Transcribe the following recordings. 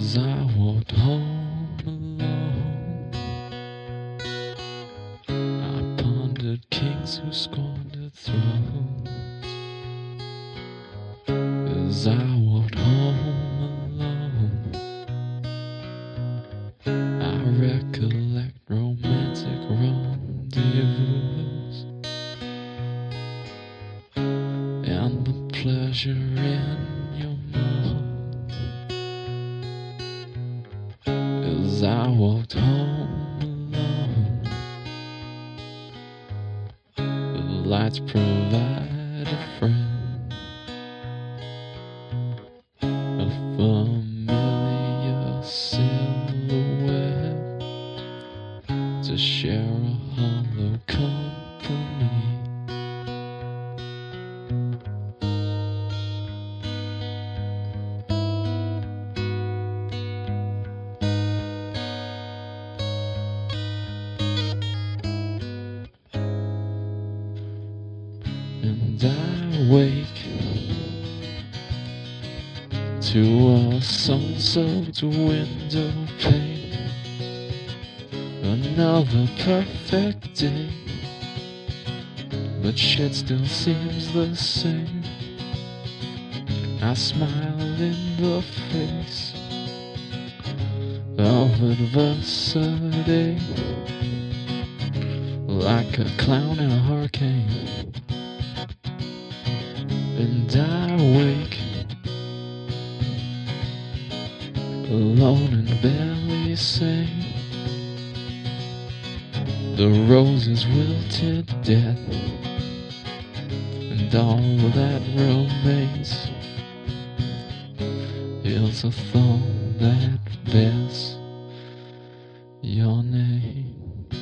As I walked home alone, I pondered kings who squandered thrones. As I walked home alone, I recollect romantic rendezvous and the pleasure in your mouth. As I walked home alone, the lights provide a friend, a familiar silhouette to share a hollow company. And I wake to a sun-soaked window pane, another perfect day, but shit still seems the same. I smile in the face of adversity, like a clown in a hurricane. And I wake alone and barely sing. The roses wilted dead, and all that remains is a thorn that bears your name.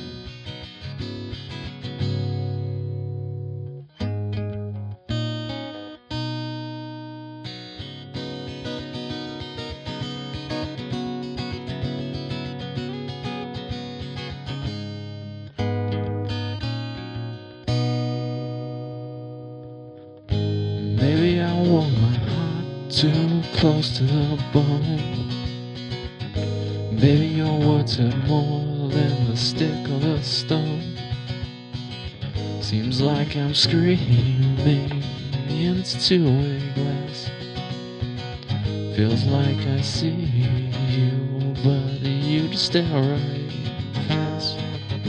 Maybe I wore my heart too close to the bone. Maybe your words hurt more than the stick or the stone. Seems like I'm screaming into a glass. Feels like I see you, but you just stare right past.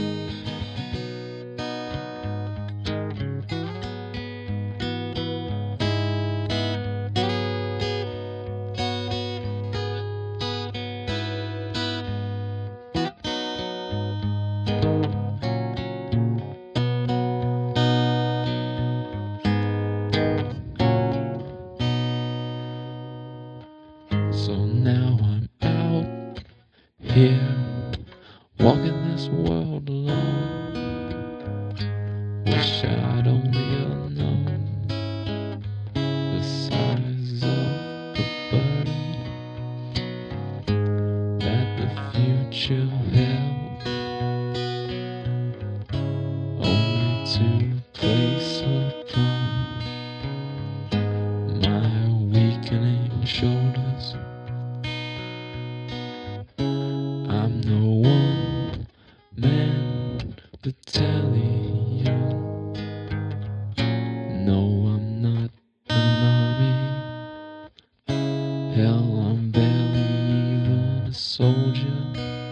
So now I'm out here, walking this world alone. Wish I'd only known the size of the burden that the future held, only to place upon my weakening shoulders. I'm no one man battalion. No, I'm not an army. Hell, I'm barely even a soldier.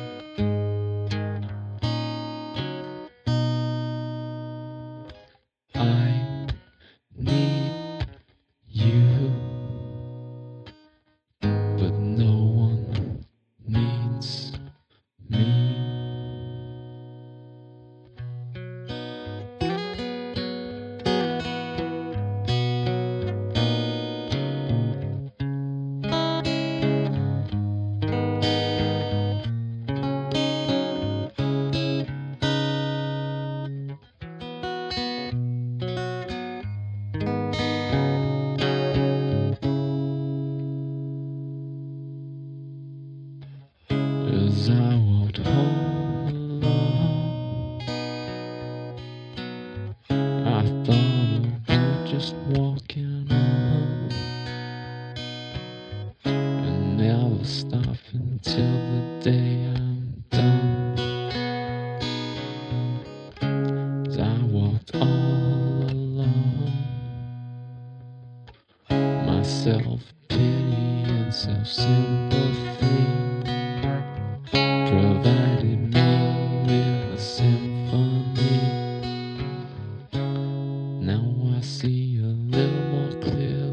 I need you, but no one needs me. As I walked home alone, I thought about just walking on and never stopping until the day I'm done. As I walked all alone, my self-pity and self-sympathy provided me with a symphony. Now I see a little more clearly.